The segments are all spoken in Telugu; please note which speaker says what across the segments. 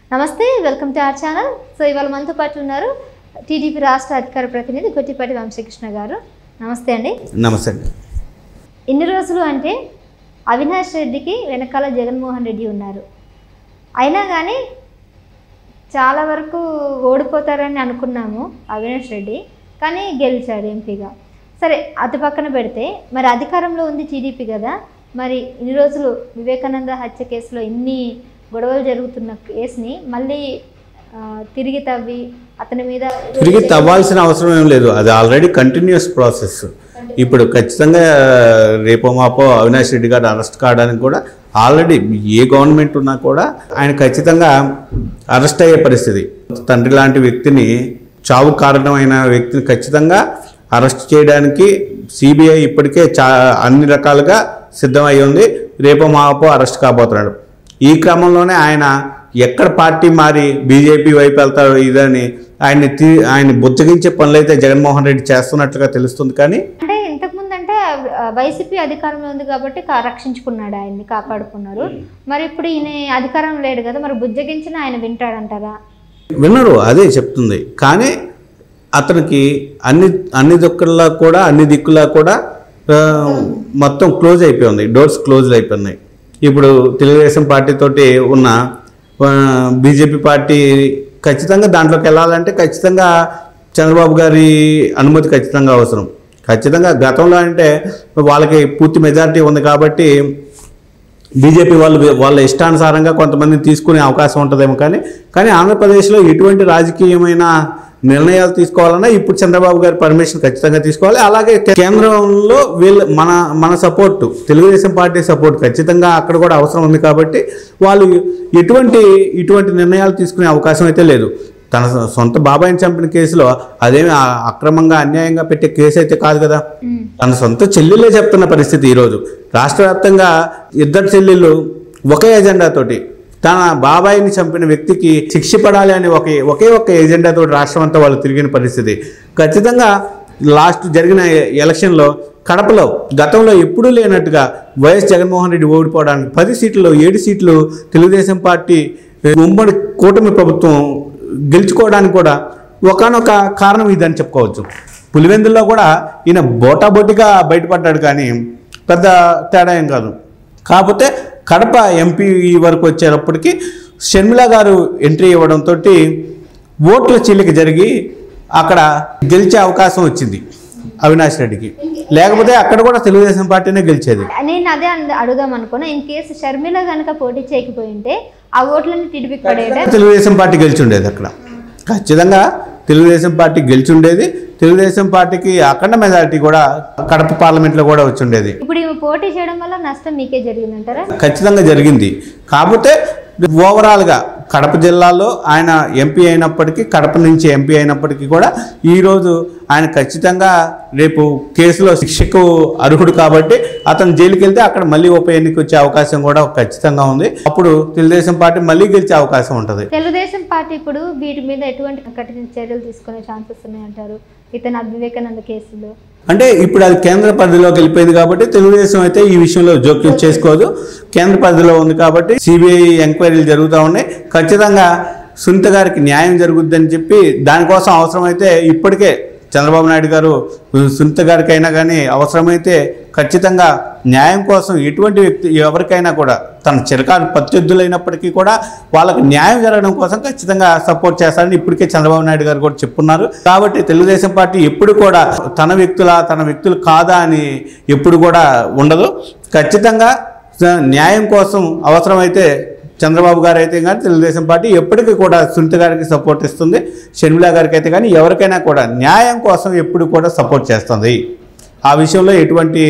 Speaker 1: నమస్తే, welcome to our channel. So ఇవాళ మనతో పాటు ఉన్నారు టీడీపీ రాష్ట్ర అధికార ప్రతినిధి గొట్టిపాటి వంశీకృష్ణ గారు. నమస్తే అండి.
Speaker 2: నమస్తే అండి.
Speaker 1: ఇన్ని రోజులు అంటే అవినాష్ రెడ్డికి వెనకాల జగన్మోహన్ రెడ్డి ఉన్నారు. అయినా కానీ చాలా వరకు ఓడిపోతారని అనుకున్నాము అవినాష్ రెడ్డి, కానీ గెలిచాడు ఎంపీగా. సరే, అటు పక్కన పెడితే మరి అధికారంలో ఉంది టీడీపీ కదా, మరి ఇన్ని రోజులు వివేకానంద హత్య కేసులో ఇన్ని గొడవలు జరుగుతున్న కేసుని మళ్ళీ తిరిగి
Speaker 2: తవ్వాల్సిన అవసరం ఏం లేదు. అది ఆల్రెడీ కంటిన్యూస్ ప్రాసెస్. ఇప్పుడు ఖచ్చితంగా రేపో మాపో అవినాష్ రెడ్డి గారు అరెస్ట్ కావడానికి కూడా ఆల్రెడీ ఏ గవర్నమెంట్ ఉన్నా కూడా ఆయన ఖచ్చితంగా అరెస్ట్ అయ్యే పరిస్థితి. తండ్రి లాంటి వ్యక్తిని, చావు కారణమైన వ్యక్తిని ఖచ్చితంగా అరెస్ట్ చేయడానికి సిబిఐ ఇప్పటికే అన్ని రకాలుగా సిద్ధమై ఉంది. రేపో మాపో అరెస్ట్ కాబోతున్నాడు. ఈ క్రమంలోనే ఆయన ఎక్కడ పార్టీ మారి బీజేపీ వైపు వెళ్తాడు ఇదని ఆయన్ని బుజ్జగించే పనులైతే జగన్మోహన్ రెడ్డి చేస్తున్నట్లుగా తెలుస్తుంది. కానీ
Speaker 1: అంటే ఇంతకుముందు అంటే వైసీపీ అధికారంలో ఉంది కాబట్టి రక్షించుకున్నాడు, ఆయన్ని కాపాడుకున్నారు. మరి ఇప్పుడు ఈయన అధికారం లేడు కదా, మరి బుజ్జగించిన ఆయన వింటాడంటారా?
Speaker 2: వినరు, అదే చెప్తుంది. కానీ అతనికి అన్ని దిక్కులా కూడా మొత్తం క్లోజ్ అయిపోయింది, డోర్స్ క్లోజ్ అయిపోయినాయి. ఇప్పుడు తెలుగుదేశం పార్టీతోటి ఉన్న బీజేపీ పార్టీ ఖచ్చితంగా దాంట్లోకి వెళ్ళాలంటే ఖచ్చితంగా చంద్రబాబు గారి అనుమతి ఖచ్చితంగా అవసరం. ఖచ్చితంగా గతంలో అంటే వాళ్ళకి పూర్తి మెజారిటీ ఉంది కాబట్టి బీజేపీ వాళ్ళ ఇష్టానుసారంగా కొంతమందిని తీసుకునే అవకాశం ఉంటుందేమో. కానీ ఆంధ్రప్రదేశ్లో ఎటువంటి రాజకీయమైన నిర్ణయాలు తీసుకోవాలన్నా ఇప్పుడు చంద్రబాబు గారి పర్మిషన్ ఖచ్చితంగా తీసుకోవాలి. అలాగే కేంద్రంలో మన సపోర్టు, తెలుగుదేశం పార్టీ సపోర్ట్ ఖచ్చితంగా అక్కడ కూడా అవసరం ఉంది. కాబట్టి వాళ్ళు ఇటువంటి నిర్ణయాలు తీసుకునే అవకాశం అయితే లేదు. తన సొంత బాబాయిని చంపిన కేసులో అదేమి అక్రమంగా అన్యాయంగా పెట్టే కేసు అయితే కాదు కదా. తన సొంత చెల్లెళ్ళే చెప్తున్న పరిస్థితి. ఈరోజు రాష్ట్ర వ్యాప్తంగా ఇద్దరు చెల్లెళ్ళు ఒకే ఎజెండాతోటి తన బాబాయిని చంపిన వ్యక్తికి శిక్ష పడాలి అని ఒకే ఎజెండాతో రాష్ట్రం అంతా వాళ్ళు తిరిగిన పరిస్థితి. ఖచ్చితంగా లాస్ట్ జరిగిన ఎలక్షన్లో కడపలో గతంలో ఎప్పుడూ లేనట్టుగా వైఎస్ జగన్మోహన్ రెడ్డి ఓడిపోవడానికి 10 సీట్లలో 7 సీట్లు తెలుగుదేశం పార్టీ ఉమ్మడి కూటమి ప్రభుత్వం గెలుచుకోవడానికి కూడా ఒకానొక కారణం ఇదని చెప్పుకోవచ్చు. పులివెందుల్లో కూడా ఈయన బోటాబోటిగా బయటపడ్డాడు, కానీ పెద్ద తేడా ఏం కాదు. కాకపోతే కడప ఎంపీ వరకు వచ్చేటప్పటికి షర్మిల గారు ఎంట్రీ ఇవ్వడంతో ఓట్ల చీలిక జరిగి అక్కడ గెలిచే అవకాశం వచ్చింది అవినాష్ రెడ్డికి. లేకపోతే అక్కడ కూడా తెలుగుదేశం పార్టీనే గెలిచేది.
Speaker 1: నేను అదే అడుగుదాం అనుకున్నా, ఇన్ కేసు షర్మిల కనుక పోటీ చేయకపోయింటే ఆ ఓట్లన్నీ టీడీపీకి పడేదే,
Speaker 2: తెలుగుదేశం పార్టీ గెలిచి ఉండేది. అక్కడ ఖచ్చితంగా తెలుగుదేశం పార్టీ గెలిచి ఉండేది. తెలుగుదేశం పార్టీకి అఖండ మెజారిటీ కూడా కడప పార్లమెంట్లో కూడా వచ్చి ఉండేది.
Speaker 1: ఇప్పుడు పోటీ చేయడం వల్ల నష్టం మీకే జరిగిందంటారా?
Speaker 2: ఖచ్చితంగా జరిగింది. కాకపోతే ఓవరాల్గా కడప జిల్లాలో ఆయన ఎంపీ అయినప్పటికీ, కడప నుంచి ఎంపీ అయినప్పటికీ కూడా ఈరోజు ఆయన ఖచ్చితంగా రేపు కేసులో శిక్షకు అర్హుడు కాబట్టి అతను జైలుకి వెళ్తే అక్కడ మళ్ళీ ఉప ఎన్నిక వచ్చే అవకాశం కూడా ఖచ్చితంగా ఉంది. అప్పుడు తెలుగుదేశం పార్టీ మళ్ళీ గెలిచే అవకాశం ఉంటుంది.
Speaker 1: తెలుగుదేశం పార్టీ ఇప్పుడు వీటి మీద ఎటువంటి కఠిన చర్యలు తీసుకునే ఛాన్సెస్ ఉన్నాయంటారు ఇతను వివేకానంద కేసులో?
Speaker 2: అంటే ఇప్పుడు అది కేంద్ర పరిధిలోకి వెళ్ళిపోయింది కాబట్టి తెలుగుదేశం అయితే ఈ విషయంలో జోక్యం చేసుకోదు. కేంద్ర పరిధిలో ఉంది కాబట్టి సిబిఐ ఎంక్వైరీలు జరుగుతూ ఉన్నాయి. ఖచ్చితంగా సునీత గారికి న్యాయం జరుగుద్దని చెప్పి దానికోసం అవసరమైతే ఇప్పటికే చంద్రబాబు నాయుడు గారు సునీత గారికి అయినా కానీ అవసరమైతే ఖచ్చితంగా న్యాయం కోసం ఎటువంటి వ్యక్తి ఎవరికైనా కూడా తన చిరకాలు ప్రత్యర్థులైనప్పటికీ కూడా వాళ్ళకి న్యాయం జరగడం కోసం ఖచ్చితంగా సపోర్ట్ చేస్తారని ఇప్పటికే చంద్రబాబు నాయుడు గారు కూడా చెప్పున్నారు. కాబట్టి తెలుగుదేశం పార్టీ ఎప్పుడు కూడా తన వ్యక్తులు కాదా అని ఎప్పుడు కూడా ఉండదు. ఖచ్చితంగా న్యాయం కోసం అవసరమైతే చంద్రబాబు గారు అయితే కానీ తెలుగుదేశం పార్టీ ఎప్పటికీ కూడా సునీత గారికి సపోర్ట్ ఇస్తుంది. షర్మిల గారికి అయితే కానీ ఎవరికైనా కూడా న్యాయం కోసం ఎప్పుడు కూడా సపోర్ట్ చేస్తుంది. ఆ విషయంలో ఎటువంటి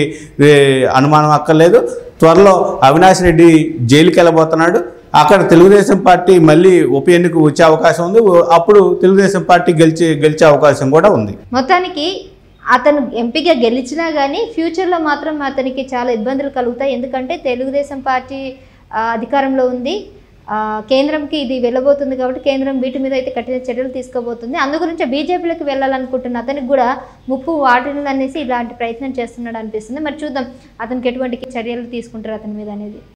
Speaker 2: అనుమానం అక్కర్లేదు. త్వరలో అవినాష్ రెడ్డి జైలుకి వెళ్ళబోతున్నాడు. అక్కడ తెలుగుదేశం పార్టీ మళ్ళీ ఉప ఎన్నిక వచ్చే అవకాశం ఉంది. అప్పుడు తెలుగుదేశం పార్టీ గెలిచే అవకాశం కూడా ఉంది.
Speaker 1: మొత్తానికి అతను ఎంపీగా గెలిచినా కానీ ఫ్యూచర్లో మాత్రం అతనికి చాలా ఇబ్బందులు కలుగుతాయి. ఎందుకంటే తెలుగుదేశం పార్టీ అధికారంలో ఉంది, కేంద్రంకి ఇది వెళ్ళబోతుంది కాబట్టి కేంద్రం వీటి మీద అయితే కఠిన చర్యలు తీసుకోబోతుంది. అందుగురించి బీజేపీలోకి వెళ్ళాలనుకుంటున్న అతనికి కూడా ముప్పు వాటిని అనేసి ఇలాంటి ప్రయత్నం చేస్తున్నాడు అనిపిస్తుంది. మరి చూద్దాం అతనికి ఎటువంటి చర్యలు తీసుకుంటారు అతని మీద అనేది.